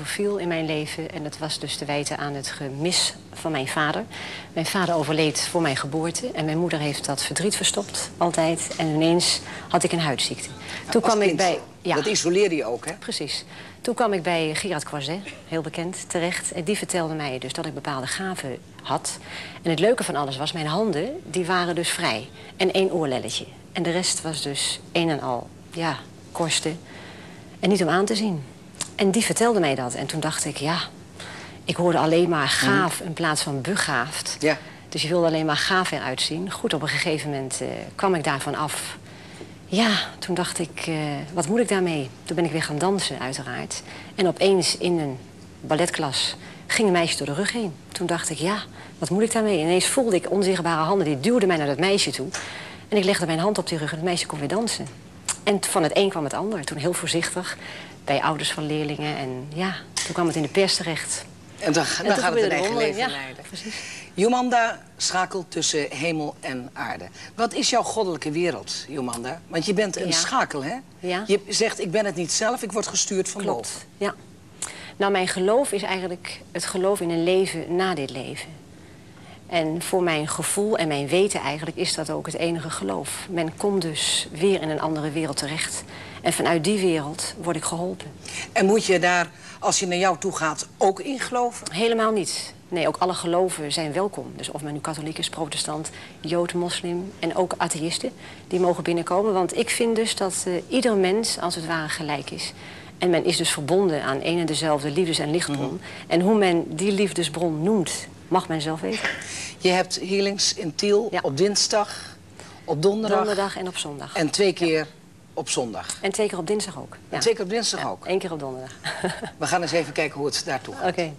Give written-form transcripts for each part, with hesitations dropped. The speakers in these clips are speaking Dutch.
overviel in mijn leven. En dat was dus te wijten aan het gemis van mijn vader. Mijn vader overleed voor mijn geboorte. En mijn moeder heeft dat verdriet verstopt, altijd. En ineens had ik een huidziekte. Toen kwam ik bij... Ja. Dat isoleerde je ook, hè? Precies. Toen kwam ik bij Gerard Croiset, heel bekend, terecht. En die vertelde mij dus dat ik bepaalde gaven had. En het leuke van alles was, mijn handen, die waren dus vrij. En 1 oorlelletje. En de rest was dus een en al, ja, korsten. En niet om aan te zien. En die vertelde mij dat. En toen dacht ik, ja, ik hoorde alleen maar gaaf in plaats van begaafd. Ja. Dus je wilde alleen maar gaaf eruit zien. Goed, op een gegeven moment kwam ik daarvan af. Ja, toen dacht ik, wat moet ik daarmee? Toen ben ik weer gaan dansen, uiteraard. En opeens in een balletklas ging een meisje door de rug heen. Toen dacht ik, ja, wat moet ik daarmee? Ineens voelde ik onzichtbare handen, die duwden mij naar dat meisje toe. En ik legde mijn hand op die rug en het meisje kon weer dansen. En van het een kwam het ander. Toen heel voorzichtig, bij ouders van leerlingen. En ja, toen kwam het in de pers terecht. En dan gaat het een eigen leven ja, leiden. Precies. Jomanda schakelt tussen hemel en aarde. Wat is jouw goddelijke wereld, Jomanda? Want je bent een schakel, hè? Ja. Je zegt, ik ben het niet zelf, ik word gestuurd van boven. Klopt, ja. Nou, mijn geloof is eigenlijk het geloof in een leven na dit leven. En voor mijn gevoel en mijn weten eigenlijk is dat ook het enige geloof. Men komt dus weer in een andere wereld terecht. En vanuit die wereld word ik geholpen. En moet je daar, als je naar jou toe gaat, ook in geloven? Helemaal niet. Nee, ook alle geloven zijn welkom. Dus of men nu katholiek is, protestant, jood, moslim en ook atheïsten, die mogen binnenkomen. Want ik vind dus dat ieder mens als het ware gelijk is. En men is dus verbonden aan een en dezelfde liefdes- en lichtbron. En hoe men die liefdesbron noemt, mag men zelf weten. Je hebt healings in Tiel op dinsdag, op donderdag en op zondag. En 2 keer op zondag. En 2 keer op dinsdag ook. En 2 keer op dinsdag ook? 1 keer op donderdag. We gaan eens even kijken hoe het daartoe gaat. Oké.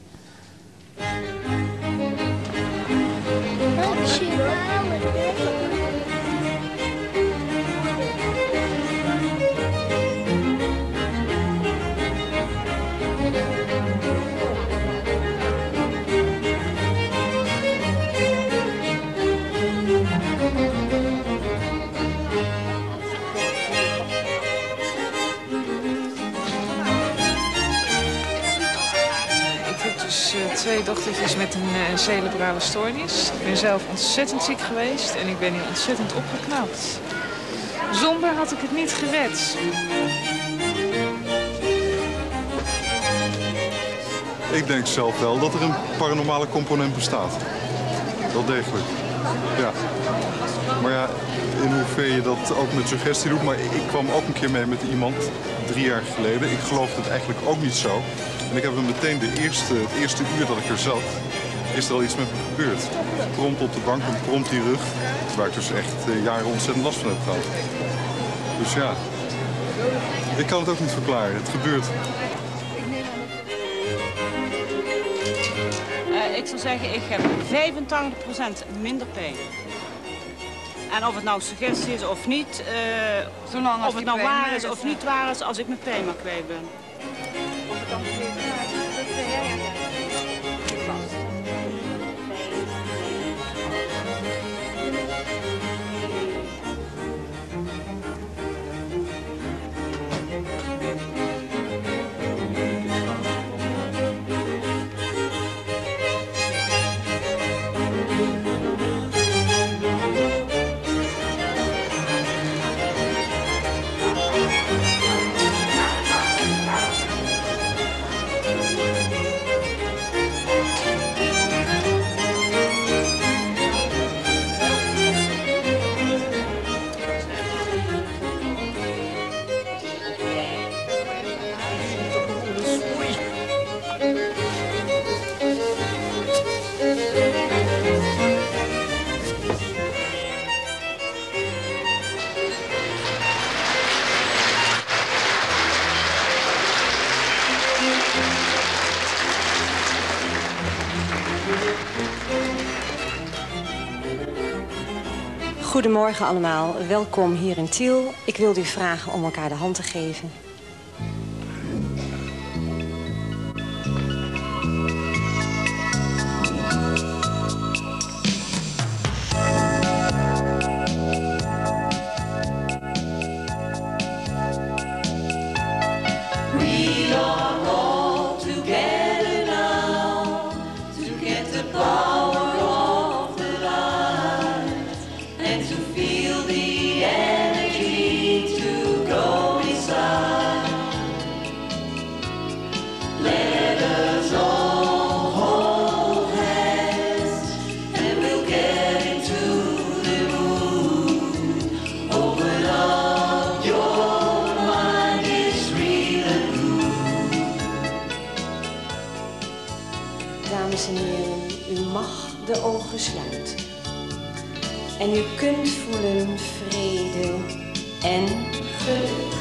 Ik heb dus 2 dochtertjes met een cerebrale stoornis. Ik ben zelf ontzettend ziek geweest en ik ben hier ontzettend opgeknapt. Zonder had ik het niet gered. Ik denk zelf wel dat er een paranormale component bestaat. Wel degelijk. Ja. Maar ja, in hoeverre je dat ook met suggestie doet. Maar ik kwam ook een keer mee met iemand 3 jaar geleden. Ik geloofde het eigenlijk ook niet zo. En ik heb hem meteen het eerste uur dat ik er zat, is er al iets met me gebeurd. Prompt op de bank en prompt die rug. Waar ik dus echt jaren ontzettend last van heb gehad. Dus ja, ik kan het ook niet verklaren. Het gebeurt. Ik zou zeggen, ik heb 85% minder pijn. En of het nou suggestie is of niet, of het nou waar is of niet waar is, als ik mijn pijn maar kwijt ben. Of het dan Goedemorgen allemaal, welkom hier in Tiel. Ik wilde u vragen om elkaar de hand te geven. We are all together. dames en heren, u mag de ogen sluiten. En u kunt voelen vrede en geluk.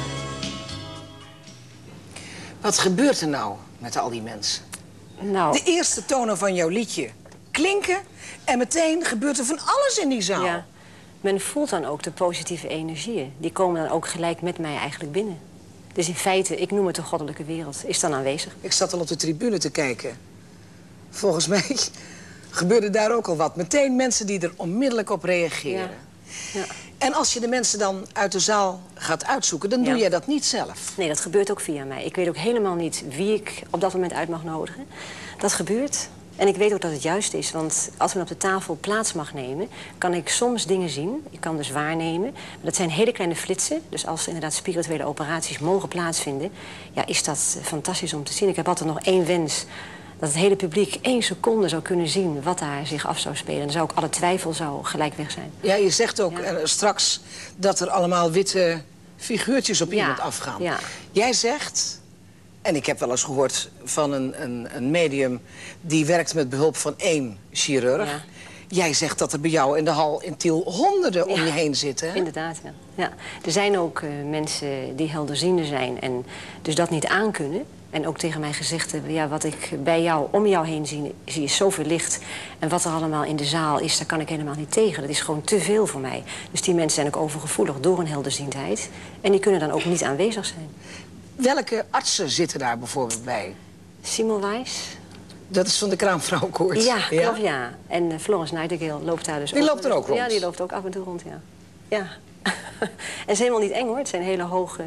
Wat gebeurt er nou met al die mensen? Nou, De eerste tonen van jouw liedje klinken en meteen gebeurt er van alles in die zaal. ja, men voelt dan ook de positieve energieën. Die komen dan ook gelijk met mij eigenlijk binnen. Dus in feite, ik noem het de goddelijke wereld, is dan aanwezig. Ik zat al op de tribune te kijken. Volgens mij gebeurde daar ook al wat. Meteen mensen die er onmiddellijk op reageren. Ja. En als je de mensen dan uit de zaal gaat uitzoeken, dan doe jij dat niet zelf. Nee, dat gebeurt ook via mij. Ik weet ook helemaal niet wie ik op dat moment uit mag nodigen. Dat gebeurt. En ik weet ook dat het juist is, want als men op de tafel plaats mag nemen, kan ik soms dingen zien. Ik kan dus waarnemen. Maar dat zijn hele kleine flitsen. Dus als inderdaad spirituele operaties mogen plaatsvinden, ja, is dat fantastisch om te zien. Ik heb altijd nog één wens. Dat het hele publiek 1 seconde zou kunnen zien wat daar zich af zou spelen. Dan zou ook alle twijfel zou gelijk weg zijn. Ja, je zegt ook straks dat er allemaal witte figuurtjes op iemand afgaan. Ja. Jij zegt, en ik heb wel eens gehoord van een medium die werkt met behulp van 1 chirurg. Ja. Jij zegt dat er bij jou in de hal in Tiel honderden om je heen zitten. Hè? Inderdaad, ja. Ja. Er zijn ook mensen die helderziende zijn en dus dat niet aankunnen. En ook tegen mij gezegd hebben, ja, wat ik bij jou, om jou heen zie is zoveel licht. En wat er allemaal in de zaal is, daar kan ik helemaal niet tegen. Dat is gewoon te veel voor mij. Dus die mensen zijn ook overgevoelig door hun helderziendheid. En die kunnen dan ook niet aanwezig zijn. Welke artsen zitten daar bijvoorbeeld bij? Simon Wijs. Dat is van de Kraamvrouwenkoorts. Ja, klopt, ja. En Florence Nightingale loopt daar dus Die loopt er ook rond? Ja, die loopt ook af en toe rond, ja. Ja. En het is helemaal niet eng, hoor. Het zijn hele hoge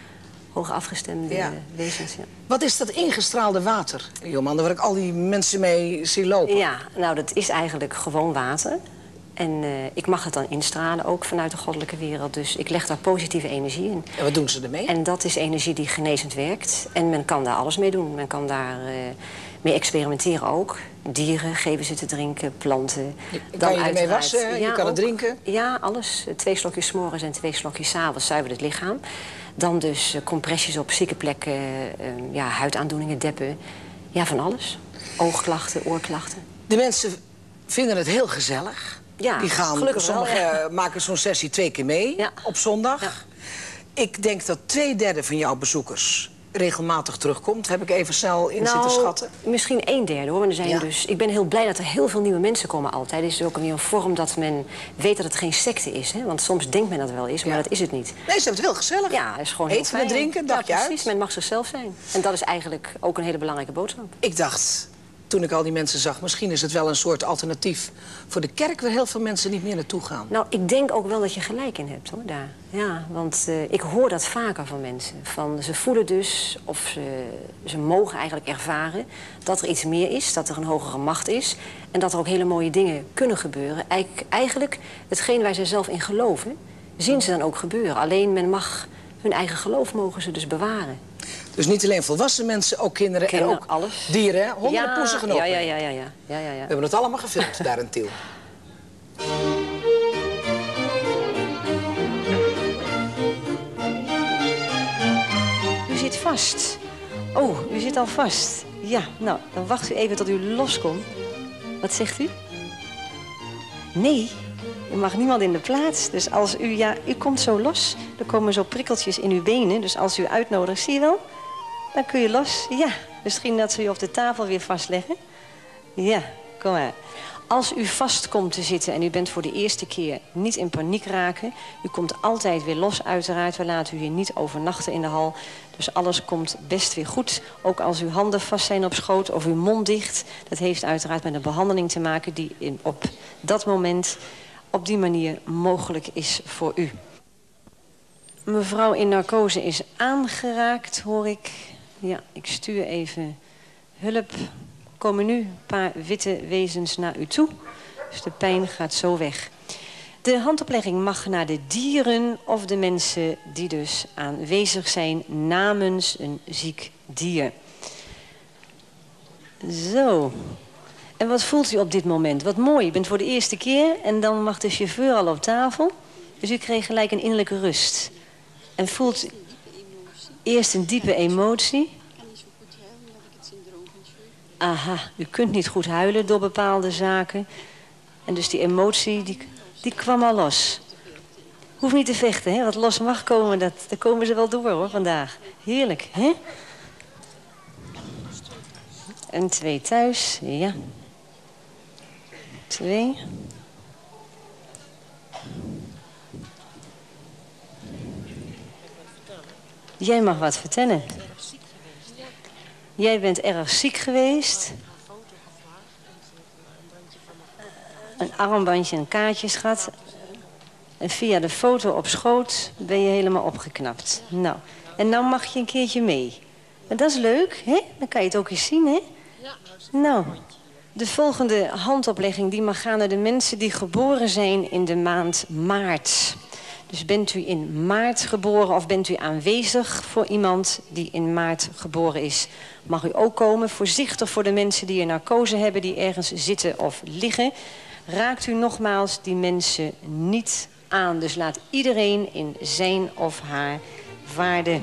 afgestemde wezens, ja. Wat is dat ingestraalde water, Jomanda, waar ik al die mensen mee zie lopen? Ja, nou, dat is eigenlijk gewoon water. En ik mag het dan instralen, ook vanuit de goddelijke wereld. Dus ik leg daar positieve energie in. En wat doen ze ermee? En dat is energie die genezend werkt. En men kan daar alles mee doen. Men kan daar mee experimenteren ook. Dieren geven ze te drinken, planten. Kan je ermee wassen? Ja, je kan het ook, drinken? Ja, alles. 2 slokjes 's morgens en 2 slokjes 's avonds zuivert het lichaam. Dan dus compressies op zieke plekken, huidaandoeningen, deppen. Ja, van alles. Oogklachten, oorklachten. De mensen vinden het heel gezellig. Ja, die gaan, gelukkig wel, sommigen maken zo'n sessie 2 keer mee op zondag. Ja. Ik denk dat 2/3 van jouw bezoekers regelmatig terugkomt. Heb ik even snel in zitten schatten? Misschien 1/3 hoor. Maar er zijn dus, ik ben heel blij dat er heel veel nieuwe mensen komen altijd. Het is ook een vorm dat men weet dat het geen secte is. Hè? Want soms denkt men dat het wel is, maar dat is het niet. Nee, ze hebben het heel gezellig. Ja, het is gewoon eten heel en drinken, dagje uit. Precies, men mag zichzelf zijn. En dat is eigenlijk ook een hele belangrijke boodschap. Ik dacht, toen ik al die mensen zag, misschien is het wel een soort alternatief voor de kerk, waar heel veel mensen niet meer naartoe gaan. Nou, ik denk ook wel dat je gelijk in hebt, hoor, daar. Ja, want ik hoor dat vaker van mensen. Ze voelen dus, of ze mogen eigenlijk ervaren dat er iets meer is, dat er een hogere macht is. En dat er ook hele mooie dingen kunnen gebeuren. Eigenlijk, hetgeen waar ze zelf in geloven, zien ze dan ook gebeuren. Alleen men mag, hun eigen geloof mogen ze dus bewaren. Dus niet alleen volwassen mensen, ook kinderen en ook alles. Dieren, hè? Honderden poezen genomen. Ja. We hebben het allemaal gefilmd daar in Tiel. U zit vast. Oh, u zit al vast. Ja, nou, dan wacht u even tot u loskomt. Wat zegt u? Nee, er mag niemand in de plaats. Dus als u komt zo los. Er komen zo prikkeltjes in uw benen. Dus als u uitnodigt, zie je wel? Dan kun je los. Ja, misschien dat ze u op de tafel weer vastleggen. Ja, kom maar. Als u vast komt te zitten en u bent voor de eerste keer, niet in paniek raken. U komt altijd weer los uiteraard. We laten u hier niet overnachten in de hal. Dus alles komt best weer goed. Ook als uw handen vast zijn op schoot of uw mond dicht. Dat heeft uiteraard met een behandeling te maken die op dat moment op die manier mogelijk is voor u. Mevrouw in narcose is aangeraakt, hoor ik. Ja, ik stuur even hulp. Komen nu een paar witte wezens naar u toe. Dus de pijn gaat zo weg. De handoplegging mag naar de dieren of de mensen die dus aanwezig zijn namens een ziek dier. Zo. En wat voelt u op dit moment? Wat mooi, u bent voor de eerste keer en dan mag de chauffeur al op tafel. Dus u kreeg gelijk een innerlijke rust. En voelt eerst een diepe emotie. Aha, u kunt niet goed huilen door bepaalde zaken. En dus die emotie, die kwam al los. Hoeft niet te vechten, hè? Wat los mag komen, daar komen ze wel door, hoor, vandaag. Heerlijk, hè? En 2 thuis, ja. 2. Jij mag wat vertellen. Jij bent erg ziek geweest. Een armbandje en kaartjes gehad. En via de foto op schoot ben je helemaal opgeknapt. Nou, en nou mag je een keertje mee. En dat is leuk, hè? Dan kan je het ook eens zien, hè? Nou, de volgende handoplegging die mag gaan naar de mensen die geboren zijn in de maand maart. Dus bent u in maart geboren of bent u aanwezig voor iemand die in maart geboren is, mag u ook komen. Voorzichtig voor de mensen die een narcose hebben, die ergens zitten of liggen. Raakt u nogmaals die mensen niet aan. Dus laat iedereen in zijn of haar waarde.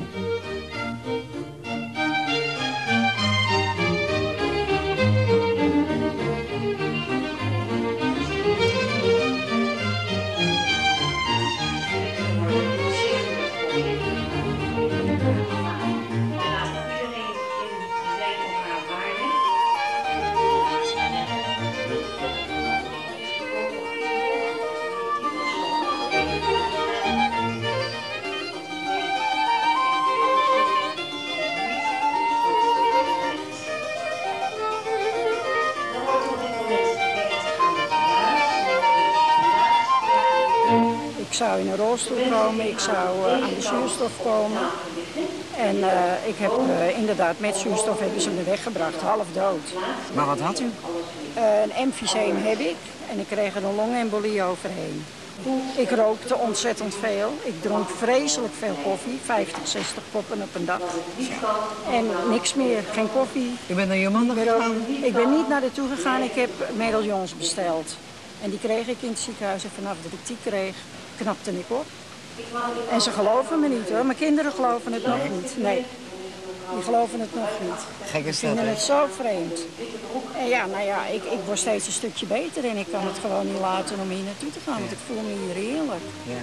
Ik zou in een rolstoel komen, ik zou aan de zuurstof komen. En ik heb inderdaad met zuurstof hebben ze me weggebracht, half dood. Maar wat had u? Een emfyseem heb ik en ik kreeg er een longembolie overheen. Ik rookte ontzettend veel. Ik dronk vreselijk veel koffie, 50, 60 koppen op een dag. En niks meer, geen koffie. U bent naar je man gegaan? Ik ben niet naar naartoe gegaan, ik heb medaillons besteld. En die kreeg ik in het ziekenhuis en vanaf dat ik die kreeg, knapte ik op. En ze geloven me niet, hoor. Mijn kinderen geloven het nog niet. Nee, die geloven het nog niet. Gek Die is dat, vinden hè? het zo vreemd. En ja, nou ja, ik word steeds een stukje beter en ik kan het gewoon niet laten om hier naartoe te gaan, want ik voel me hier heerlijk. Ja.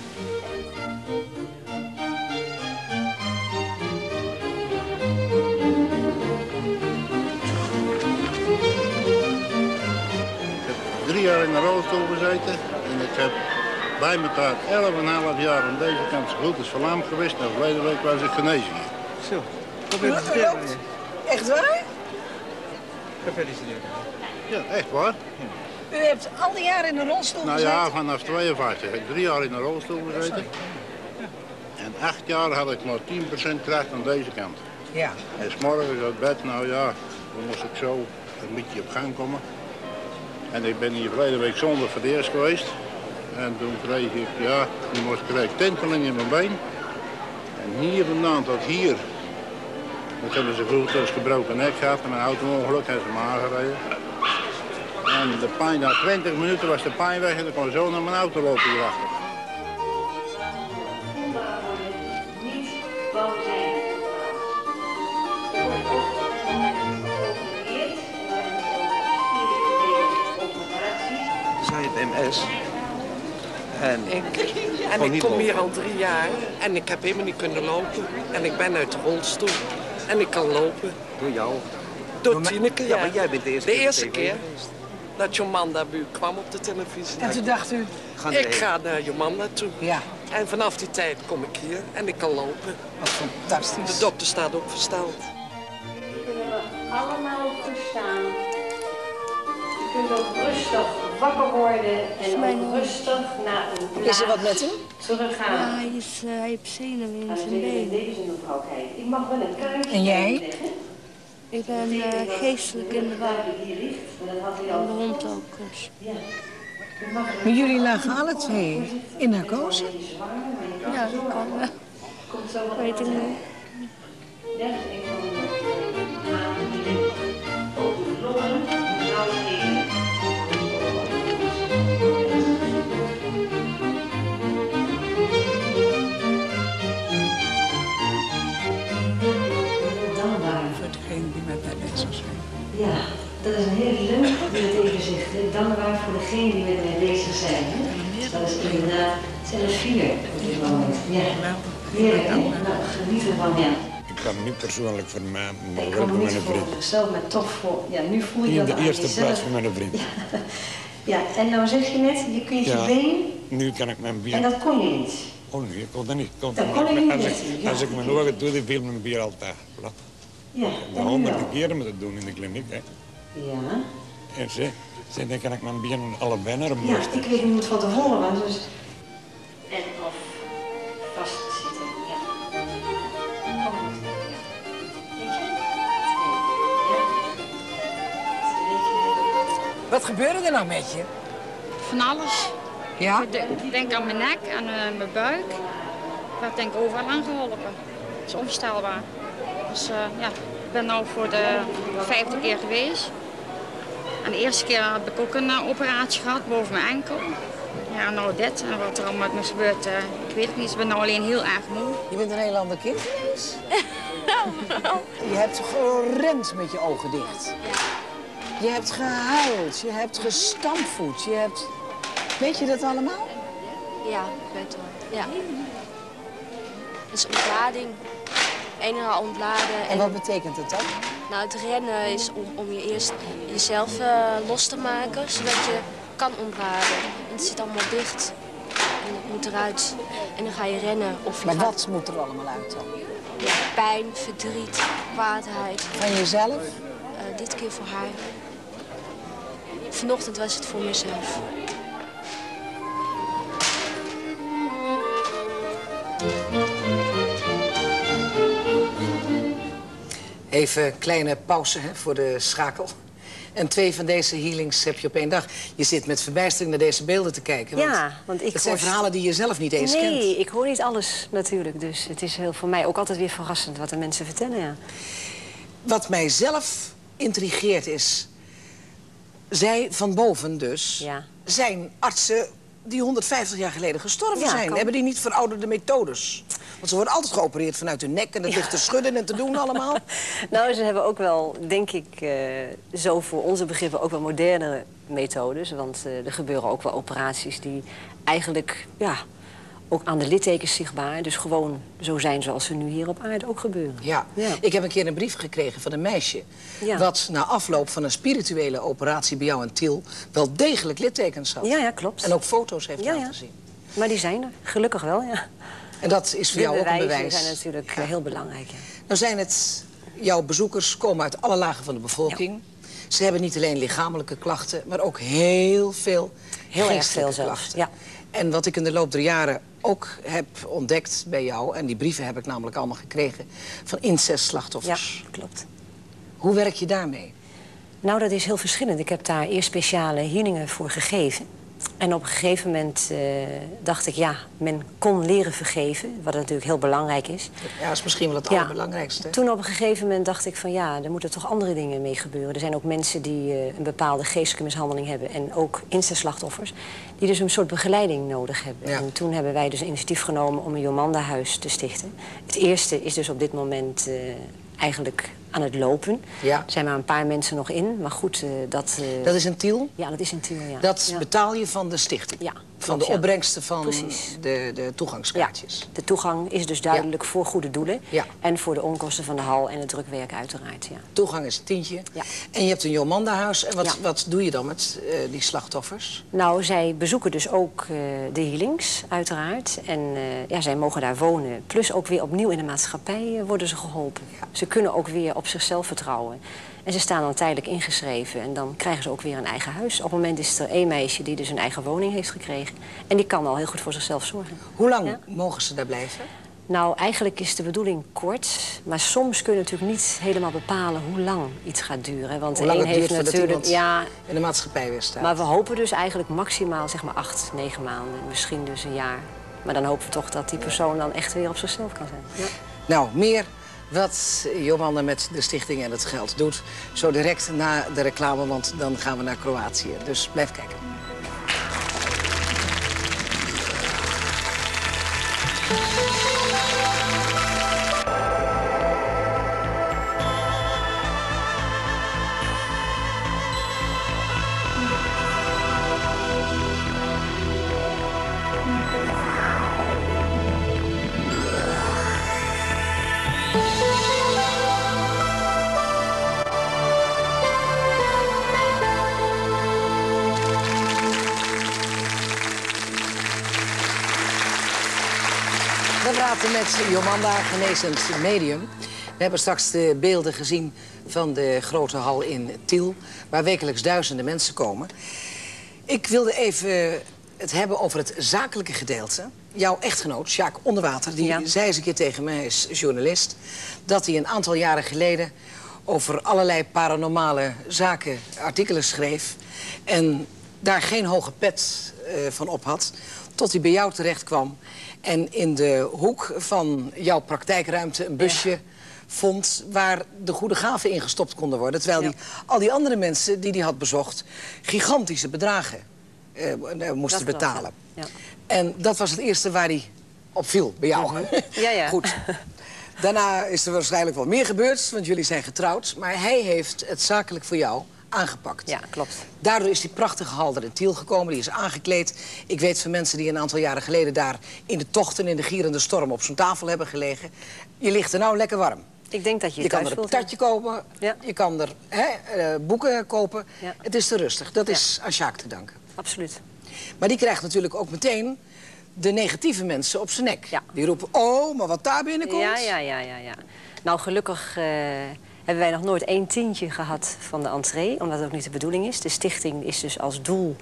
Ik heb 3 jaar in een rolstoel gezeten en ik heb bij elkaar 11,5 jaar aan deze kant zo goed als verlamd geweest. En verleden week was ik genezen hier. Zo, Gefeliciteerd. Echt waar? Gefeliciteerd. Ja, echt waar. U hebt al die jaren in een rolstoel Nou gezeten? ja, vanaf 52. Ik heb 3 jaar in een rolstoel gezeten. En 8 jaar had ik maar 10% kracht aan deze kant. Ja. En 's morgens uit bed, nou ja, dan moest ik zo een beetje op gang komen. En ik ben hier verleden week zondag voor het eerst geweest. En toen kreeg ik, ja, toen kreeg ik tinteling in mijn been. En hier vandaan tot hier, dat hebben ze vroeger als gebroken nek gehad. En mijn auto-ongeluk hebben ze me aangereden. En de pijn, na 20 minuten was de pijn weg en ik kon zo naar mijn auto lopen hierachter. Zij het MS. En ik kom hier al 3 jaar en ik heb helemaal niet kunnen lopen. En ik ben uit de rolstoel. En ik kan lopen. door jou. Door Tineke, ja. Ja, maar jij bent de eerste keer dat Jomanda bij u kwam op de televisie. En toen dacht u... Ik ga naar Jomanda toe. Ja. En vanaf die tijd kom ik hier en ik kan lopen. Wat fantastisch. De dokter staat ook versteld. Kunnen we allemaal verstaan. Je kunt ook rustig wakker worden en ook rustig naar een plaats Is er wat met hem? teruggaan. Ja, hij heeft zenuwen in zijn been. Ik mag wel een kaartje. En jij? Ik ben geestelijk in de war. En de hond ook. Dus. Maar jullie lagen alle twee in narcose? Ja, dat kan wel. Weet ik niet. Voor degene die met mij bezig zijn. Ja, dat is een heel leuk bibliotheekgezicht. Dankbaar voor degenen die met mij bezig zijn. Hè? Dat is inderdaad, het zijn er 4 op dit moment. Ja, heerlijk hè? Nou, geniet ervan, ja. Ik kan niet persoonlijk voor mij, maar ik wel voor niet mijn vriend. voor mezelf, maar toch voor, ja, nu voel je In dat de aan eerste jezelf. plaats voor mijn vriend. Ja. Ja, en nou zeg je net, je kunt je been, Nu kan ik mijn bier... en dat kon je niet. Oh nee, ik kon dat niet. Dat kon je niet. Als ik mijn ogen doe, dan viel mijn bier altijd plat. Ja, De 100 keren moet het doen in de kliniek, hè. Ja. En dan kan ik mijn bier allebei naar hem Ja, ik weet niet hoe het van tevoren was, dus... En of vastzitten, ja. Wat gebeurde er nou met je? Van alles. Ja? Ik denk aan mijn nek, aan mijn buik. Ik werd denk ik overal aangeholpen. Het is onvoorstelbaar. Dus ja, ik ben nu voor de 5e keer geweest. En de eerste keer heb ik ook een operatie gehad boven mijn enkel. Ja, nou dit. En wat er allemaal met me gebeurt, ik weet het niet. Ik ben nou alleen heel erg moe. Je bent een heel ander kind geweest. Je hebt gerend met je ogen dicht. Je hebt gehuild, je hebt gestampvoet, je hebt... Weet je dat allemaal? Ja, ik weet het wel. Ja. Het is ontlading. Eenmaal ontladen. En wat betekent het dan? Nou, het rennen is om je eerst jezelf los te maken, zodat je kan ontladen. En het zit allemaal dicht. En het moet eruit. En dan ga je rennen. Of je Maar gaat... wat moet er allemaal uit dan? Ja, pijn, verdriet, kwaadheid. Van jezelf? Dit keer voor haar. Vanochtend was het voor mezelf. Even een kleine pauze hè, voor de schakel. En 2 van deze healings heb je op 1 dag. Je zit met verbijstering naar deze beelden te kijken. Want ik het zijn verhalen die je zelf niet eens kent. Nee, ik hoor niet alles natuurlijk. Dus het is voor mij ook altijd weer verrassend wat de mensen vertellen, ja. Wat mij zelf intrigeert is... Zij van boven dus zijn artsen die 150 jaar geleden gestorven zijn. Hebben die niet verouderde methodes? Want ze worden altijd geopereerd vanuit hun nek en dat ligt te schudden en te doen allemaal. Nou, ze hebben ook wel, denk ik, zo voor onze begrippen ook wel moderne methodes. Want er gebeuren ook wel operaties die eigenlijk, ja, ook aan de littekens zichtbaar. Dus gewoon zo zijn zoals ze nu hier op aarde ook gebeuren. Ja. Ik heb een keer een brief gekregen van een meisje... wat na afloop van een spirituele operatie bij jou in Tiel... wel degelijk littekens had. Ja, klopt. En ook foto's heeft laten zien. Maar die zijn er, gelukkig wel, ja. En dat is voor jou ook een bewijs. Die zijn natuurlijk heel belangrijk, ja. Nou zijn het... Jouw bezoekers komen uit alle lagen van de bevolking. Ze hebben niet alleen lichamelijke klachten... maar ook heel veel geestelijke klachten. Ja. En wat ik in de loop der jaren ook heb ontdekt bij jou... en die brieven heb ik namelijk allemaal gekregen... van incestslachtoffers. Ja, klopt. Hoe werk je daarmee? Nou, dat is heel verschillend. Ik heb daar eerst speciale healingen voor gegeven. En op een gegeven moment dacht ik, ja, men kon leren vergeven. Wat natuurlijk heel belangrijk is. Ja, dat is misschien wel het allerbelangrijkste. Toen op een gegeven moment dacht ik van ja, er moeten toch andere dingen mee gebeuren. Er zijn ook mensen die een bepaalde geestelijke mishandeling hebben. En ook incestslachtoffers. Die dus een soort begeleiding nodig hebben. Ja. En toen hebben wij dus een initiatief genomen om een Jomanda-huis te stichten. Het eerste is dus op dit moment eigenlijk aan het lopen. Ja. Er zijn maar een paar mensen nog in, maar goed, dat... Dat is in Tiel? Ja, dat is in Tiel, ja. Dat betaal je van de stichting? Ja. Van de opbrengsten van de toegangskaartjes? Ja. De toegang is dus duidelijk voor goede doelen. Ja. En voor de onkosten van de hal en het drukwerk uiteraard, ja. Toegang is $10. Ja. En je hebt een Jomanda-huis. En wat doe je dan met die slachtoffers? Nou, zij bezoeken dus ook de healings, uiteraard. En zij mogen daar wonen. Plus ook weer opnieuw in de maatschappij worden ze geholpen. Ja. Ze kunnen ook weer op zichzelf vertrouwen. En ze staan dan tijdelijk ingeschreven en dan krijgen ze ook weer een eigen huis. Op het moment is er één meisje die dus een eigen woning heeft gekregen. En die kan al heel goed voor zichzelf zorgen. Hoe lang mogen ze daar blijven? Nou, eigenlijk is de bedoeling kort. Maar soms kun je natuurlijk niet helemaal bepalen hoe lang iets gaat duren. Want hoe lang de een heeft natuurlijk in de maatschappij weer staat. Maar we hopen dus eigenlijk maximaal zeg maar 8, 9 maanden. Misschien dus een jaar. Maar dan hopen we toch dat die persoon dan echt weer op zichzelf kan zijn. Ja. Nou, meer wat Jomanda met de stichting en het geld doet. Zo direct na de reclame, want dan gaan we naar Kroatië. Dus blijf kijken. praten met Jomanda, genezend medium. We hebben straks de beelden gezien van de grote hal in Tiel, waar wekelijks duizenden mensen komen. Ik wilde even het hebben over het zakelijke gedeelte. Jouw echtgenoot, Sjaak Onderwater, die zei eens een keer tegen mij, hij is journalist, dat hij een aantal jaren geleden over allerlei paranormale zaken artikelen schreef en daar geen hoge pet van op had, tot hij bij jou terecht kwam en in de hoek van jouw praktijkruimte een busje vond waar de goede gaven in gestopt konden worden. Terwijl hij al die andere mensen die hij had bezocht gigantische bedragen moesten betalen. Ja. En dat was het eerste waar hij op viel, bij jou. Goed. Daarna is er waarschijnlijk wel meer gebeurd, want jullie zijn getrouwd. Maar hij heeft het zakelijk voor jou aangepakt. Ja, klopt. Daardoor is die prachtige hal er in Tiel gekomen, die is aangekleed. Ik weet van mensen die een aantal jaren geleden daar in de tochten, in de gierende storm op zo'n tafel hebben gelegen. Je ligt er nou lekker warm. Ik denk dat je kan er een tatje kopen, je kan er boeken kopen. Ja. Het is te rustig. Dat is aan Sjaak te danken. Absoluut. Maar die krijgt natuurlijk ook meteen de negatieve mensen op zijn nek. Ja. Die roepen, oh, maar wat daar binnenkomt. Ja. Nou, gelukkig hebben wij nog nooit 1 tientje gehad van de entree, omdat het ook niet de bedoeling is. De stichting is dus als doel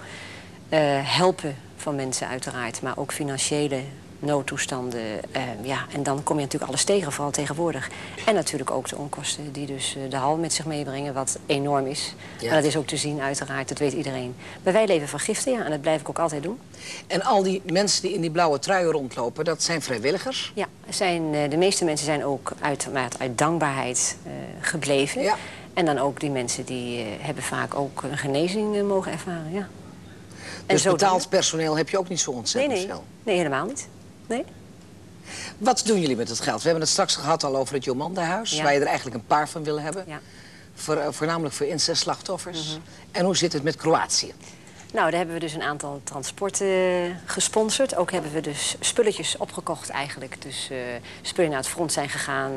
helpen van mensen uiteraard, maar ook financiële noodtoestanden. En dan kom je natuurlijk alles tegen, vooral tegenwoordig. En natuurlijk ook de onkosten die dus de hal met zich meebrengen, wat enorm is. Ja. Maar dat is ook te zien uiteraard, dat weet iedereen. Maar wij leven van giften, en dat blijf ik ook altijd doen. En al die mensen die in die blauwe truien rondlopen, dat zijn vrijwilligers? Ja, de meeste mensen zijn ook uit dankbaarheid gebleven. Ja. En dan ook die mensen die hebben vaak ook een genezing mogen ervaren, ja. Dus betaald personeel heb je ook niet zo ontzettend veel? Nee, helemaal niet. Nee. Wat doen jullie met het geld? We hebben het straks gehad al over het Jomanda-huis, waar je er eigenlijk een paar van willen hebben. Ja. Voornamelijk voor incestslachtoffers. En hoe zit het met Kroatië? Nou, daar hebben we dus een aantal transporten gesponsord. Ook hebben we dus spulletjes opgekocht eigenlijk. Dus spullen naar het front zijn gegaan,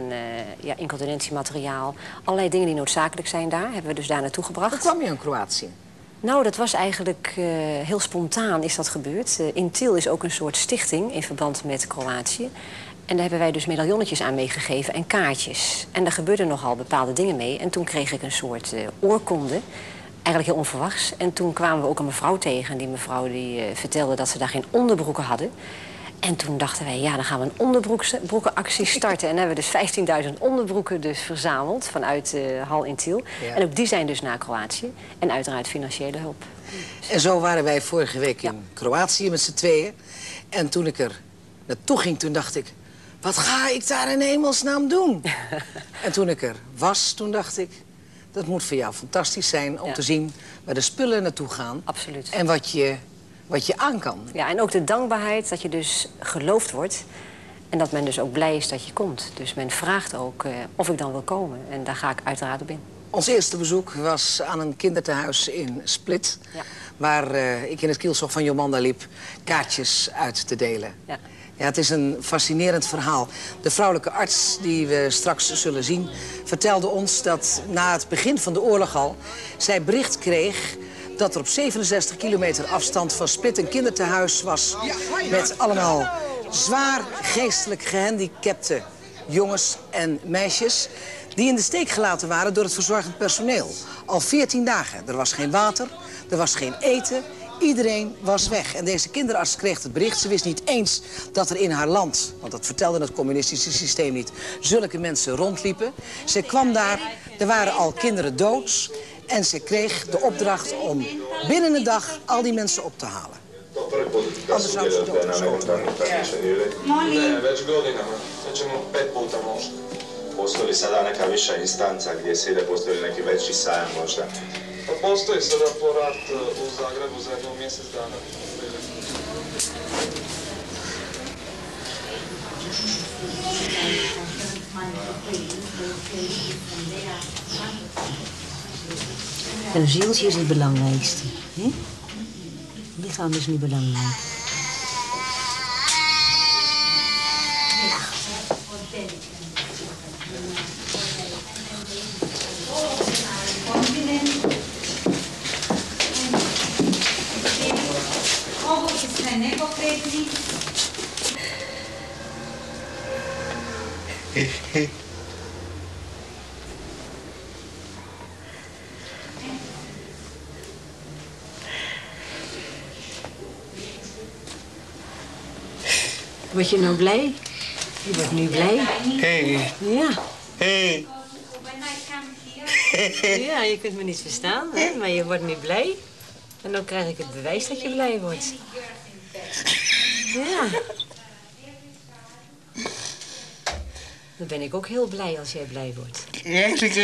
incontinentiemateriaal. Allerlei dingen die noodzakelijk zijn daar, hebben we dus daar naartoe gebracht. Hoe kwam je in Kroatië? Nou, dat was eigenlijk heel spontaan is dat gebeurd. In Tiel is ook een soort stichting in verband met Kroatië. En daar hebben wij dus medaillonnetjes aan meegegeven en kaartjes. En daar gebeurden nogal bepaalde dingen mee. En toen kreeg ik een soort oorkonde. Eigenlijk heel onverwachts. En toen kwamen we ook een mevrouw tegen. En die mevrouw die vertelde dat ze daar geen onderbroeken hadden. En toen dachten wij, dan gaan we een onderbroekenactie starten. En hebben we dus 15.000 onderbroeken dus verzameld vanuit de hal in Tiel. Ja. En ook die zijn dus naar Kroatië. En uiteraard financiële hulp. En zo waren wij vorige week in Kroatië met z'n tweeën. En toen ik er naartoe ging, toen dacht ik, wat ga ik daar in hemelsnaam doen? En toen ik er was, toen dacht ik, dat moet voor jou fantastisch zijn om te zien waar de spullen naartoe gaan. Absoluut. En wat je aan kan. Ja, en ook de dankbaarheid dat je dus geloofd wordt. En dat men dus ook blij is dat je komt. Dus men vraagt ook of ik dan wil komen. En daar ga ik uiteraard op in. Ons eerste bezoek was aan een kindertehuis in Split. Ja. Waar ik in het kielzog van Jomanda liep kaartjes uit te delen. Ja. Ja, het is een fascinerend verhaal. De vrouwelijke arts die we straks zullen zien vertelde ons dat na het begin van de oorlog al zij bericht kreeg dat er op 67 kilometer afstand van Split een kindertehuis was met allemaal zwaar geestelijk gehandicapte jongens en meisjes die in de steek gelaten waren door het verzorgend personeel. Al 14 dagen. Er was geen water, er was geen eten. Iedereen was weg. En deze kinderarts kreeg het bericht. Ze wist niet eens dat er in haar land, want dat vertelde het communistische systeem niet, zulke mensen rondliepen. Ze kwam daar, er waren al kinderen dood. En ze kreeg de opdracht om binnen een dag al die mensen op te halen. Anders zou ze dood zijn. Postoji li sada neka viša instanca gdje se ide, postoji neki veći sajam možda? Postoji sada porat u Zagrebu za jedno mjesec dana. Een zieltje is het belangrijkste. Hè? Lichaam is niet belangrijk. Word je nou blij? Je wordt nu blij. Hey. Ja. Hey. Ja, je kunt me niet verstaan, hè? Maar je wordt nu blij. En dan krijg ik het bewijs dat je blij wordt. Ja. Dan ben ik ook heel blij als jij blij wordt. Ja, ik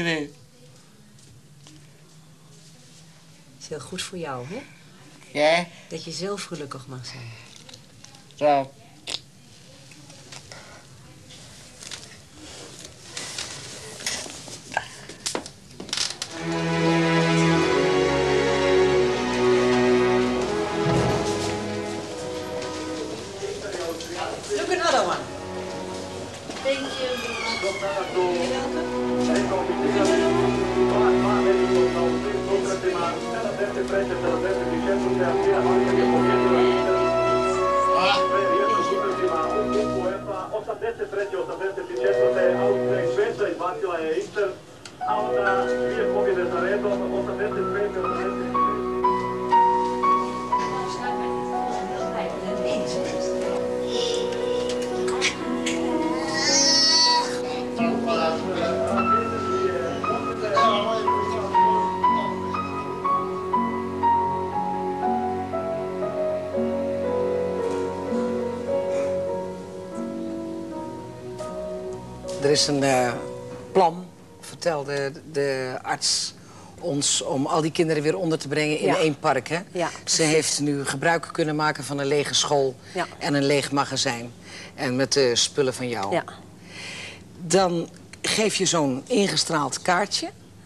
is heel goed voor jou, hè? Ja. Dat je zelf gelukkig mag zijn. Zo. Look another one. Thank you. Er is een plan, vertelde de arts ons, om al die kinderen weer onder te brengen in één park. Hè? Ja, ze heeft nu gebruik kunnen maken van een lege school en een leeg magazijn. En met de spullen van jou. Ja. Dan geef je zo'n ingestraald kaartje.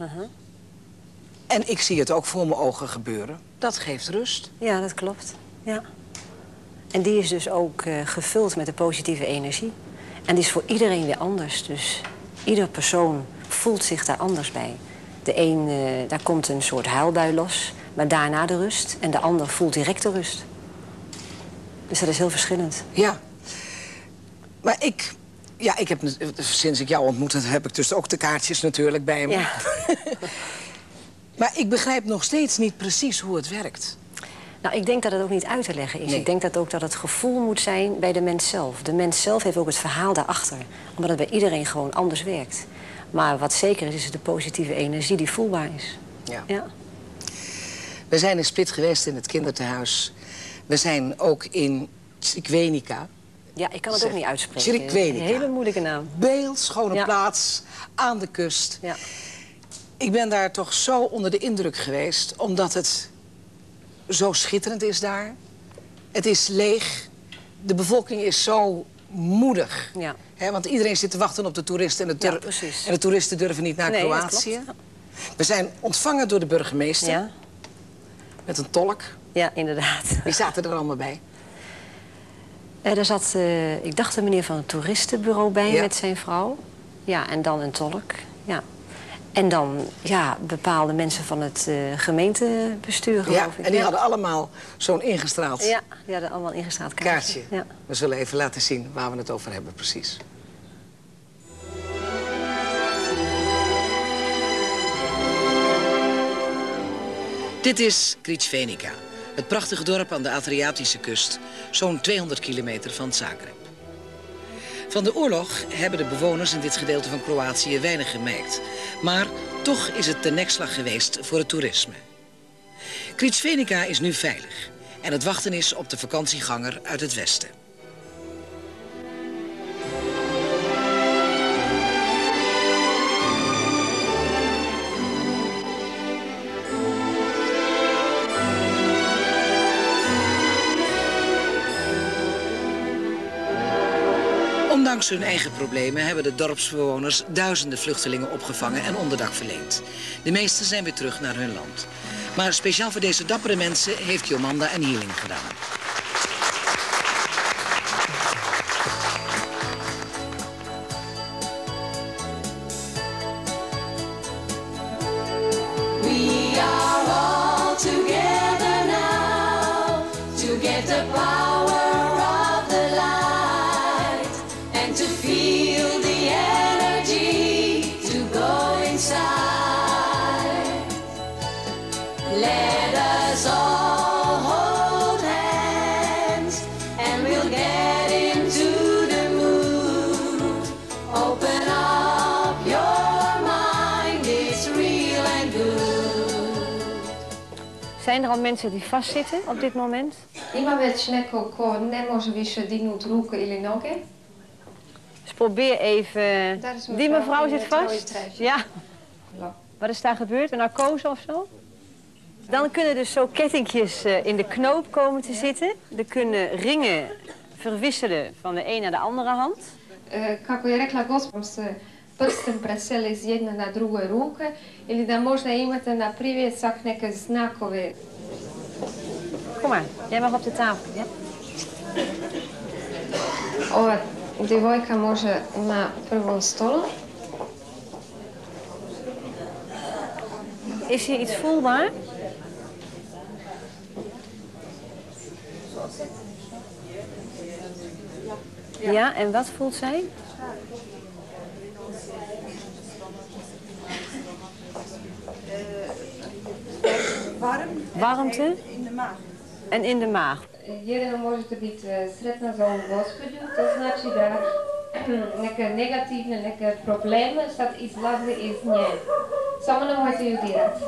En ik zie het ook voor mijn ogen gebeuren. Dat geeft rust. Ja, dat klopt. Ja. En die is dus ook gevuld met de positieve energie. En die is voor iedereen weer anders. Dus ieder persoon voelt zich daar anders bij. De een, daar komt een soort huilbui los, maar daarna de rust. En de ander voelt direct de rust. Dus dat is heel verschillend. Ja. Maar ik heb, sinds ik jou ontmoet heb ik dus ook de kaartjes natuurlijk bij me. Ja. Maar ik begrijp nog steeds niet precies hoe het werkt. Nou, ik denk dat het ook niet uit te leggen is. Nee. Ik denk dat het gevoel moet zijn bij de mens zelf. De mens zelf heeft ook het verhaal daarachter. Omdat het bij iedereen gewoon anders werkt. Maar wat zeker is de positieve energie die voelbaar is. Ja. We zijn in Split geweest in het kindertehuis. We zijn ook in Crikvenica. Ja, ik kan het ook niet uitspreken. Crikvenica. Een hele moeilijke naam. Beeldschone plaats aan de kust. Ja. Ik ben daar toch zo onder de indruk geweest, omdat het zo schitterend is daar. Het is leeg. De bevolking is zo moedig. Ja. Want iedereen zit te wachten op de toeristen. En de toeristen durven niet naar Kroatië. We zijn ontvangen door de burgemeester. Ja. Met een tolk. Ja, inderdaad. Wie zaten er allemaal bij? Er zat, ik dacht, een meneer van het toeristenbureau bij met zijn vrouw. Ja, en dan een tolk. Ja. En dan bepaalde mensen van het gemeentebestuur, geloof ik. En die hadden allemaal zo'n ingestraald die hadden allemaal een ingestraald kaartje. Ja. We zullen even laten zien waar we het over hebben, precies. Dit is Crikvenica, het prachtige dorp aan de Adriatische kust, zo'n 200 kilometer van Zagreb. Van de oorlog hebben de bewoners in dit gedeelte van Kroatië weinig gemerkt. Maar toch is het de nekslag geweest voor het toerisme. Crikvenica is nu veilig en het wachten is op de vakantieganger uit het westen. Ondanks hun eigen problemen hebben de dorpsbewoners duizenden vluchtelingen opgevangen en onderdak verleend. De meesten zijn weer terug naar hun land. Maar speciaal voor deze dappere mensen heeft Jomanda een healing gedaan. We are all together now to get the power of the light and to feel the Let us all hold hands and we'll get into the mood. Open up your mind, it's real and good. Zijn er al mensen die vastzitten op dit moment? Ima već neko ko ne može više dignuti ruku ili noge? Dus probeer even... Die mevrouw zit vast? Ja. Wat is daar gebeurd? Een narcose of zo? Dan kunnen dus zo kettingjes in de knoop komen te zitten. Er kunnen ringen verwisselen van de een naar de andere hand. Kako je rekla gospođa, se prstem preseli iz jedne na druge ruke ili da možda imate na privjesak neke znakove. Kom maar, jij mag op de tafel. Ja? Ova djevojka može na prvom stolu. Is hier iets voelbaar? Ja, en wat voelt zij? Warmte? In de maag. En in de maag. Jedino možete biti sretna za ovu gospođu, to znači da neke negativne, neke probleme sad izlaze iz nje. Samo nemojte ju dirati.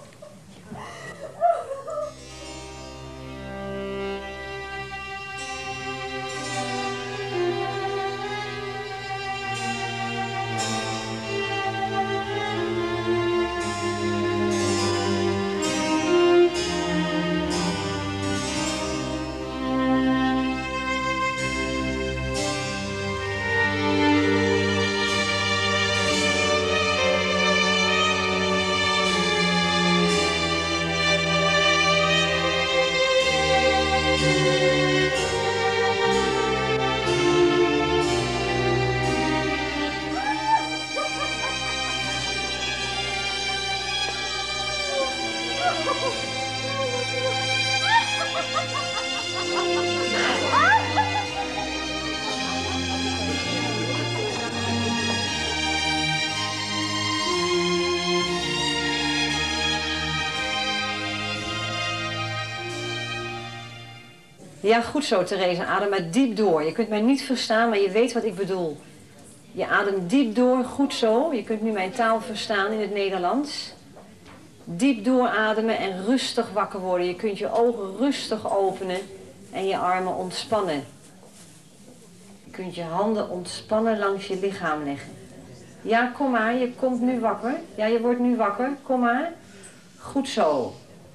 Ja, goed zo, Theresa. Adem maar diep door. Je kunt mij niet verstaan, maar je weet wat ik bedoel. Je ademt diep door, goed zo. Je kunt nu mijn taal verstaan in het Nederlands. Diep doorademen en rustig wakker worden. Je kunt je ogen rustig openen en je armen ontspannen. Je kunt je handen ontspannen langs je lichaam leggen. Ja, kom maar, je komt nu wakker. Ja, je wordt nu wakker. Kom maar. Goed zo.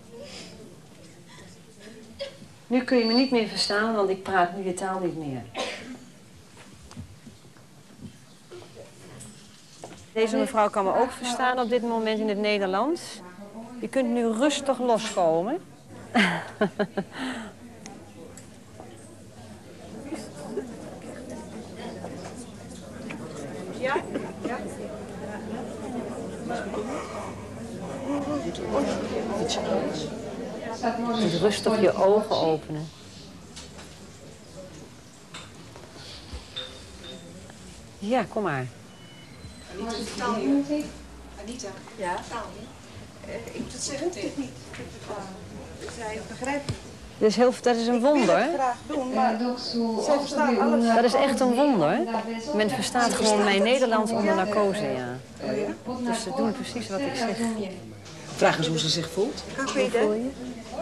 Nu kun je me niet meer verstaan, want ik praat nu je taal niet meer. Deze mevrouw kan me ook verstaan op dit moment in het Nederlands. Je kunt nu rustig loskomen. Ja? Ja. Dus rustig je ogen openen. Ja, kom maar. Anita? Ja? Ik moet het zeggen tegen niet. Zij begrijpt het. Dat is een wonder. Ik wil het graag doen, maar zij verstaan alles. Dat is echt een wonder. Men verstaat gewoon mijn Nederlands onder narcose, ja. Dus ze doen precies wat ik zeg. Vraag eens hoe ze zich voelt. Hoe voel je?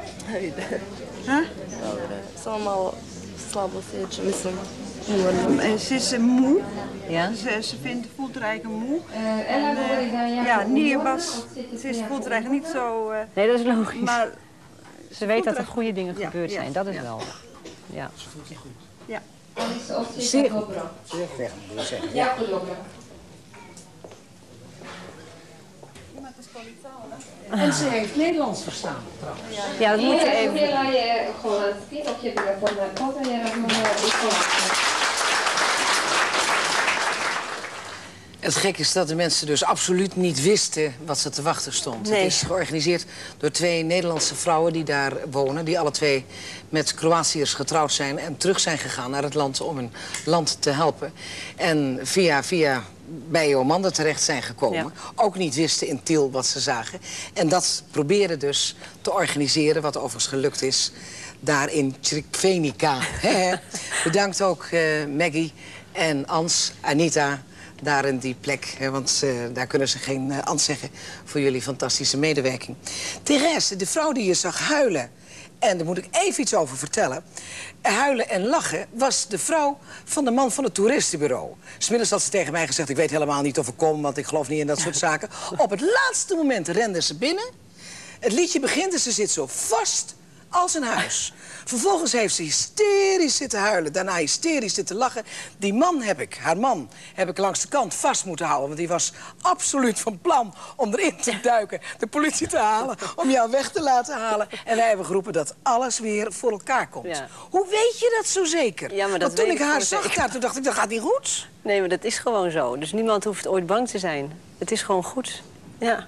Samo malo slabo osjećam, mislim. Ze is moe. Ja? Ze voelt er eigenlijk moe. Ja, ze voelt er eigenlijk niet zo... Nee, dat is logisch. Maar ze weet dat er goede dingen gebeurd zijn, dat is wel. Ja. Ze voelt je goed. Ja. Zeer goed. Zeer goed, moet je zeggen. Ja. En ze heeft Nederlands verstaan, trouwens. Ja, dat moet je even... Het gekke is dat de mensen dus absoluut niet wisten wat ze te wachten stond. Nee. Het is georganiseerd door 2 Nederlandse vrouwen die daar wonen. Die alle 2 met Kroatiërs getrouwd zijn en terug zijn gegaan naar het land om hun land te helpen. En via bij Jomanda terecht zijn gekomen. Ja. Ook niet wisten in Tiel wat ze zagen. En dat probeerden dus te organiseren, wat overigens gelukt is, daar in Crikvenica. Bedankt ook Maggie en Ans, Anita, daar in die plek. Want daar kunnen ze geen Ans zeggen voor jullie fantastische medewerking. Therese, de vrouw die je zag huilen, en daar moet ik even iets over vertellen. Huilen en lachen was de vrouw van de man van het toeristenbureau. 's Middags had ze tegen mij gezegd, ik weet helemaal niet of ik kom, want ik geloof niet in dat soort zaken. Op het laatste moment rende ze binnen. Het liedje begint en ze zit zo vast als een huis. Vervolgens heeft ze hysterisch zitten huilen, daarna hysterisch zitten lachen. Die man haar man heb ik langs de kant vast moeten houden. Want die was absoluut van plan om erin te duiken, de politie te halen, om jou weg te laten halen. En wij hebben geroepen dat alles weer voor elkaar komt. Ja. Hoe weet je dat zo zeker? Ja, maar dat want toen ik haar zag daar, toen dacht ik, dat gaat niet goed. Nee, maar dat is gewoon zo. Dus niemand hoeft ooit bang te zijn. Het is gewoon goed. Ja.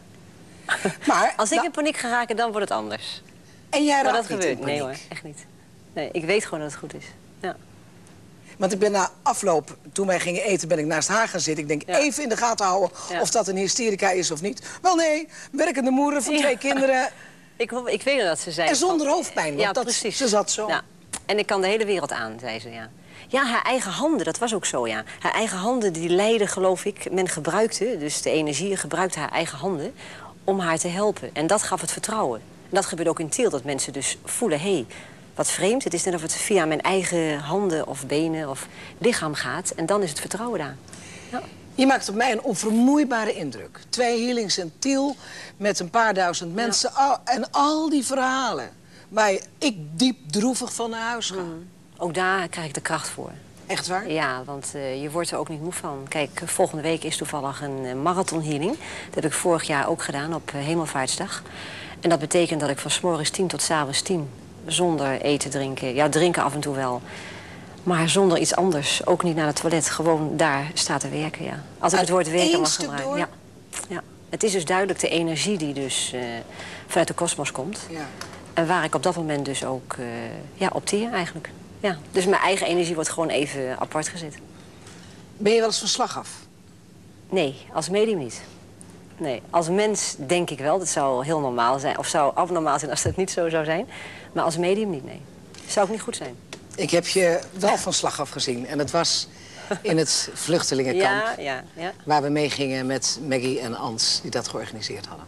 Maar als ik in paniek ga raken, dan wordt het anders. En jij raakt dat niet gebeurt. in paniek? Nee hoor, echt niet. Nee, ik weet gewoon dat het goed is. Ja. Want ik ben na afloop, toen wij gingen eten, ben ik naast haar gaan zitten. Ik denk even in de gaten houden of dat een hysterica is of niet. Wel nee, werkende moeder van 2 kinderen. Ik weet dat ze zei. En zonder hoofdpijn, want ja, precies. Ze zat zo. Ja. En ik kan de hele wereld aan, zei ze, ja. Ja, haar eigen handen, dat was ook zo, ja. Haar eigen handen, die leidden, geloof ik, men gebruikte, dus de energie gebruikte haar eigen handen om haar te helpen. En dat gaf het vertrouwen. En dat gebeurt ook in Tiel, dat mensen dus voelen, hé, wat vreemd. Het is net of het via mijn eigen handen of benen of lichaam gaat. En dan is het vertrouwen daar. Ja. Je maakt op mij een onvermoeibare indruk. 2 healings in Tiel met een paar duizend mensen. Ja. En al die verhalen waar ik diep droevig van naar huis ga. Ook daar krijg ik de kracht voor. Echt waar? Ja, want je wordt er ook niet moe van. Kijk, volgende week is toevallig een marathon healing. Dat heb ik vorig jaar ook gedaan op Hemelvaartsdag. En dat betekent dat ik van 's morgens 10 tot 's avonds 10... zonder eten, drinken. Ja, drinken af en toe wel. Maar zonder iets anders. Ook niet naar het toilet. Gewoon daar staat te werken, ja. Als ik het woord werken mag gebruiken. Ja. Ja. Het is dus duidelijk de energie die dus vanuit de kosmos komt. Ja. En waar ik op dat moment dus ook opteer eigenlijk. Ja. Dus mijn eigen energie wordt gewoon even apart gezet. Ben je wel eens van slag af? Nee, als medium niet. Nee, als mens denk ik wel. Dat zou heel normaal zijn. Of zou abnormaal zijn als dat niet zo zou zijn. Maar als medium niet, nee. Zou ook niet goed zijn. Ik heb je wel van slag af gezien. En het was in het vluchtelingenkamp. Ja. Waar we meegingen met Maggie en Ans, die dat georganiseerd hadden.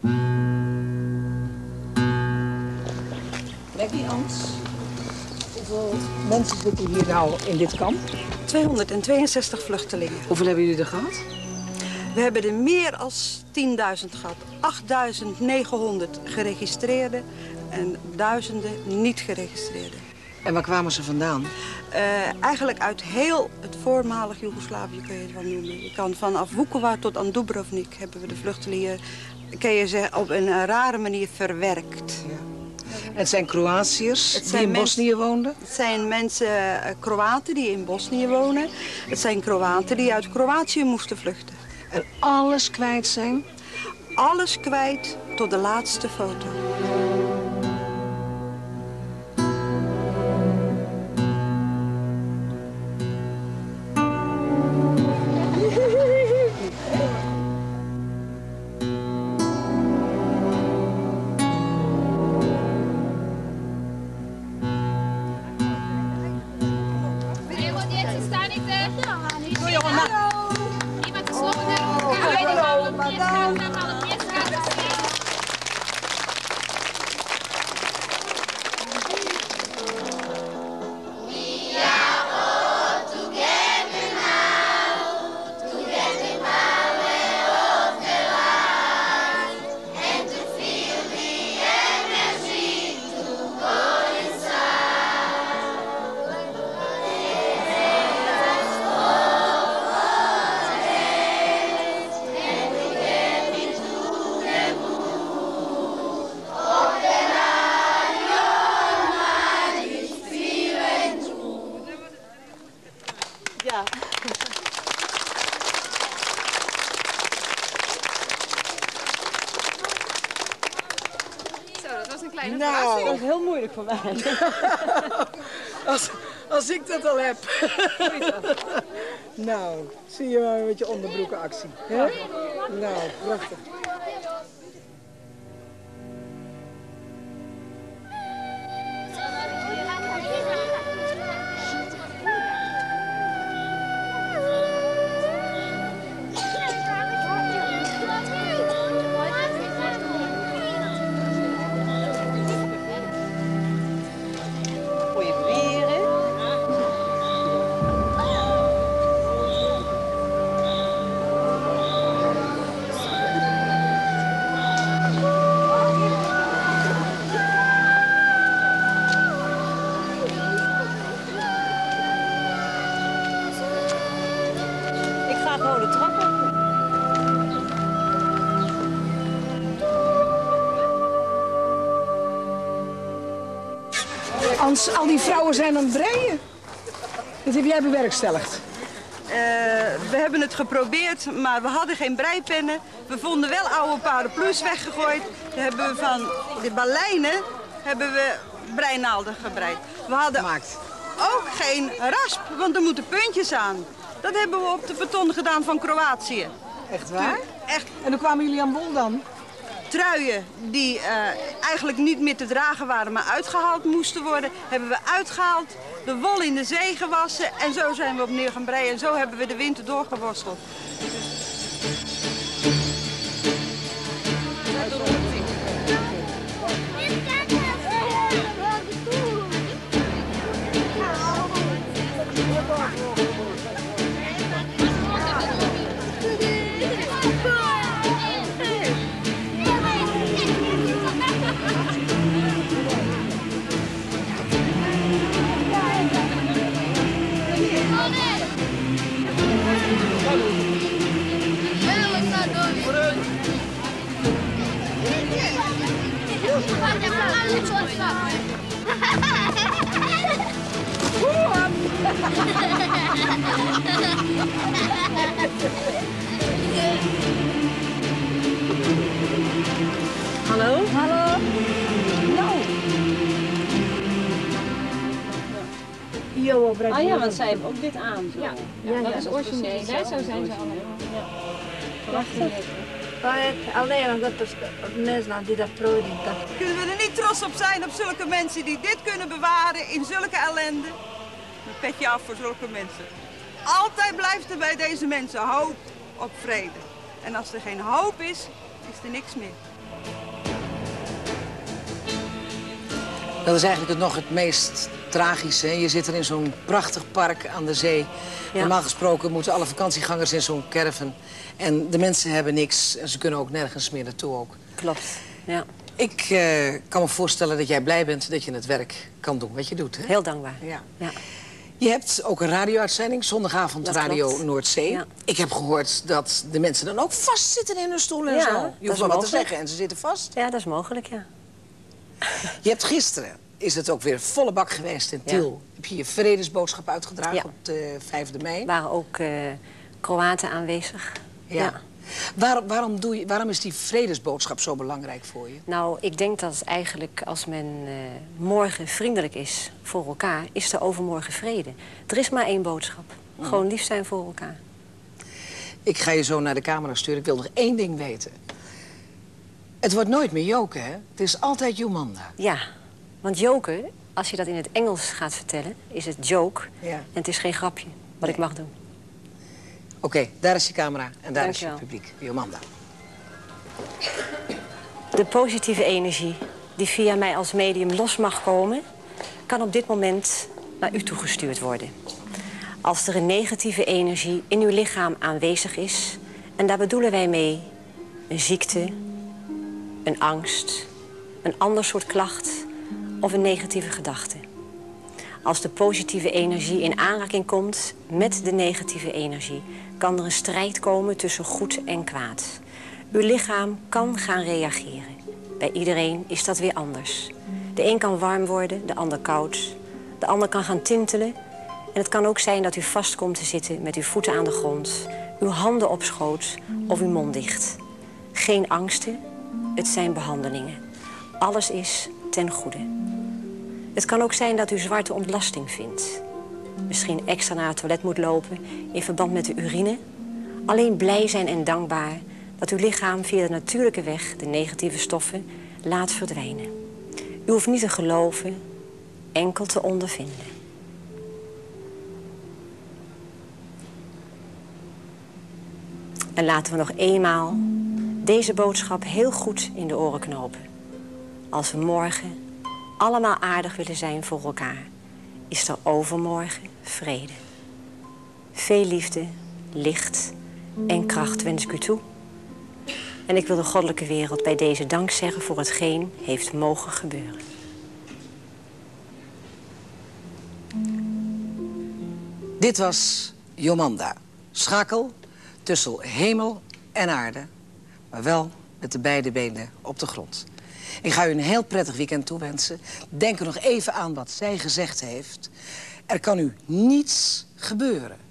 Maggie, Ans, hoeveel mensen zitten hier nou in dit kamp? 262 vluchtelingen. Hoeveel hebben jullie er gehad? We hebben er meer dan 10.000 gehad. 8.900 geregistreerden en duizenden niet geregistreerden. En waar kwamen ze vandaan? Eigenlijk uit heel het voormalig Joegoslavië kun je het wel noemen. Je kan vanaf Vukovar tot aan Dubrovnik hebben we de vluchtelingen, kun je zeggen, op een rare manier verwerkt. Ja. Het zijn Kroatiërs die in Bosnië woonden? Het zijn mensen, Kroaten die in Bosnië wonen. Het zijn Kroaten die uit Kroatië moesten vluchten. En alles kwijt zijn? Alles kwijt tot de laatste foto. Dat was heel moeilijk voor mij. Als ik dat al heb. Nou, zie je maar met je onderbroekenactie. Hè? Nou, prachtig. Al die vrouwen zijn aan het breien. Dat heb jij bewerkstelligd. We hebben het geprobeerd, maar we hadden geen breipennen. We vonden wel oude paraplu's weggegooid. We hebben van de baleinen hebben we breinaalden gebreid. We hadden ook geen rasp, want er moeten puntjes aan. Dat hebben we op de beton gedaan van Kroatië. Echt waar? Echt. En hoe kwamen jullie aan wol dan? Truien die eigenlijk niet meer te dragen waren, maar uitgehaald moesten worden, hebben we uitgehaald, de wol in de zee gewassen en zo zijn we opnieuw gaan breien. En zo hebben we de winter doorgeworsteld. Hallo? Hallo? Nou. Ah ja, want zij hebben ook dit aan. Zo. Ja, dat is origineel. Zo zijn ze allemaal. Prachtig. Alleen omdat mensen die dat proeven. Kunnen we er niet trots op zijn op zulke mensen die dit kunnen bewaren in zulke ellende? Een petje af voor zulke mensen. Altijd blijft er bij deze mensen hoop op vrede. En als er geen hoop is, is er niks meer. Dat is eigenlijk nog het meest tragische. Hè? Je zit er in zo'n prachtig park aan de zee. Ja. Normaal gesproken moeten alle vakantiegangers in zo'n caravan. En de mensen hebben niks en ze kunnen ook nergens meer naartoe ook. Klopt, ja. Ik kan me voorstellen dat jij blij bent dat je het werk kan doen wat je doet. Hè? Heel dankbaar. Ja. Ja. Je hebt ook een radio-uitzending, zondagavond Radio Noordzee. Ja. Ik heb gehoord dat de mensen dan ook vastzitten in hun stoel en zo. Je hoeft maar wat te zeggen en ze zitten vast. Ja, dat is mogelijk, ja. Je hebt gisteren, is het ook weer volle bak geweest in Tiel. Ja. Heb je je vredesboodschap uitgedragen op de 5e mei. Er waren ook Kroaten aanwezig. Ja. Waarom is die vredesboodschap zo belangrijk voor je? Nou, ik denk dat eigenlijk als men morgen vriendelijk is voor elkaar, is er overmorgen vrede. Er is maar één boodschap. Gewoon lief zijn voor elkaar. Ik ga je zo naar de camera sturen. Ik wil nog één ding weten. Het wordt nooit meer joken, hè? Het is altijd Jomanda. Ja, want joken, als je dat in het Engels gaat vertellen, is het joke. Ja. En het is geen grapje wat ik mag doen. Oké, daar is je camera en daar is je publiek. Jomanda. De positieve energie die via mij als medium los mag komen, kan op dit moment naar u toegestuurd worden. Als er een negatieve energie in uw lichaam aanwezig is, en daar bedoelen wij mee een ziekte, een angst, een ander soort klacht of een negatieve gedachte. Als de positieve energie in aanraking komt met de negatieve energie, kan er een strijd komen tussen goed en kwaad. Uw lichaam kan gaan reageren. Bij iedereen is dat weer anders. De een kan warm worden, de ander koud. De ander kan gaan tintelen. En het kan ook zijn dat u vast komt te zitten met uw voeten aan de grond, uw handen op schoot of uw mond dicht. Geen angsten, het zijn behandelingen. Alles is ten goede. Het kan ook zijn dat u zwarte ontlasting vindt. misschien extra naar het toilet moet lopen in verband met de urine. Alleen blij zijn en dankbaar dat uw lichaam via de natuurlijke weg de negatieve stoffen laat verdwijnen. U hoeft niet te geloven, enkel te ondervinden. En laten we nog eenmaal deze boodschap heel goed in de oren knopen. Als we morgen allemaal aardig willen zijn voor elkaar, is er overmorgen vrede. Veel liefde, licht en kracht wens ik u toe. En ik wil de goddelijke wereld bij deze dank zeggen voor hetgeen heeft mogen gebeuren. Dit was Jomanda. Schakel tussen hemel en aarde, maar wel met de beide benen op de grond. Ik ga u een heel prettig weekend toewensen. Denk er nog even aan wat zij gezegd heeft. Er kan u niets gebeuren